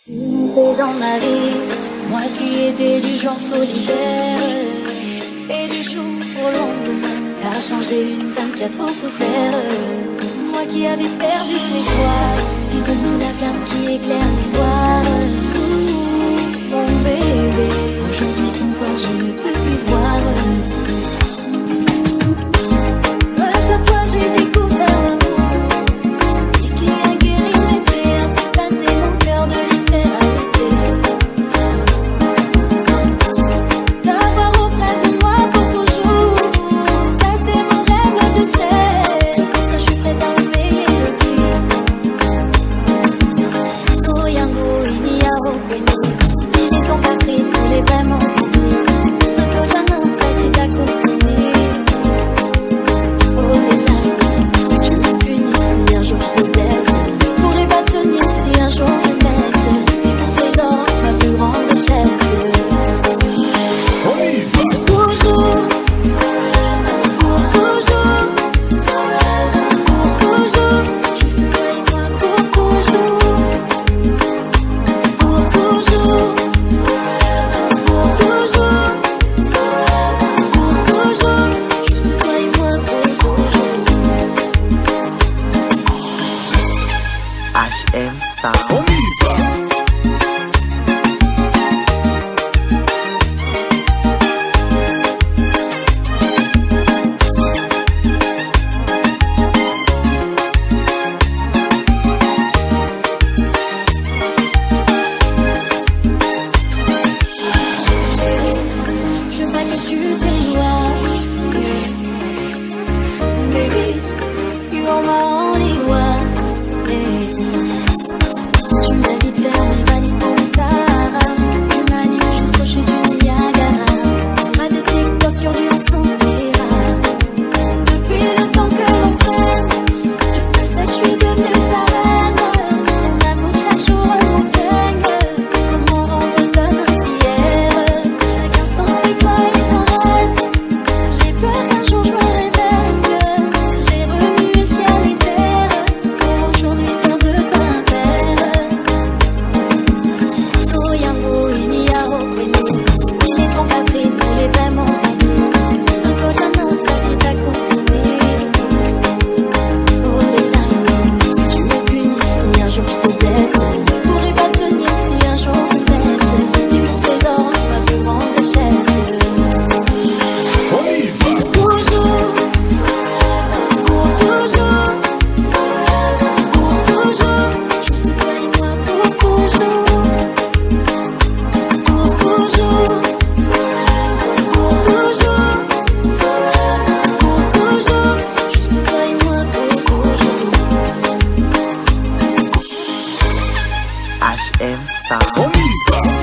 T'es dans ma vie, moi qui étais du genre solitaire. Et du jour au lendemain, t'as changé une 24 heures souffert. Moi qui avais perdu l'espoir, tu devenue la flamme qui éclaire mes soirs. Mon bébé, aujourd'hui sans toi je ne peux plus voir. Grâce à toi j'ai découvert l'amour, celui qui a guéri mes plaies, a fait passer mon cœur de l'hiver à l'été. T'avoir auprès de moi pour toujours, ça c'est mon rêve le plus cher. Et pour ça je suis prête à payer le prix. No yango inia okweli, ils t'ont pas pris, tous les vraiment senti. Un coja non fait si t'as continué. Oh les larmes, tu me punis si un jour je te blesse. Je pourrais pas tenir si un jour tu me laisses. T'es mon trésor, ma plus grande richesse. Toujours, pour toujours, pour toujours, juste toi et moi pour toujours, pour toujours, pour toujours, pour toujours, juste toi et moi pour toujours. HM Sound. Je veux pas que tu t'éloignes. Baby, you are my only one. Tu m'as dit de faire mes valises pour le Sahara. Tu m'as lié jusqu'aux chutes du Niagara. On fera des TikTok sur du ensemble. Depuis le temps que l'on s'aime, je sais que je suis devenue ta reine. Mon amour chaque jour m'enseigne comment rendre ça notre hier. Chaque instant avec toi est un rêve. J'ai peur qu'un jour je me réveille. J'ai remué ciel et terre pour aujourd'hui faire de toi un père. No yango inia okweli, il est temps pas pris, nous les vraiment senti. Un coach à notre fait si t'as continué. Oh les larmes, tu me punis si un jour je te blesse. Je pourrais pas tenir si un jour tu me laisses. T'es mon trésor, ma plus grande richesse. Toujours, pour toujours, pour toujours, juste toi et moi pour toujours, pour toujours, pour toujours, pour toujours, juste toi et moi pour toujours. HM Sound.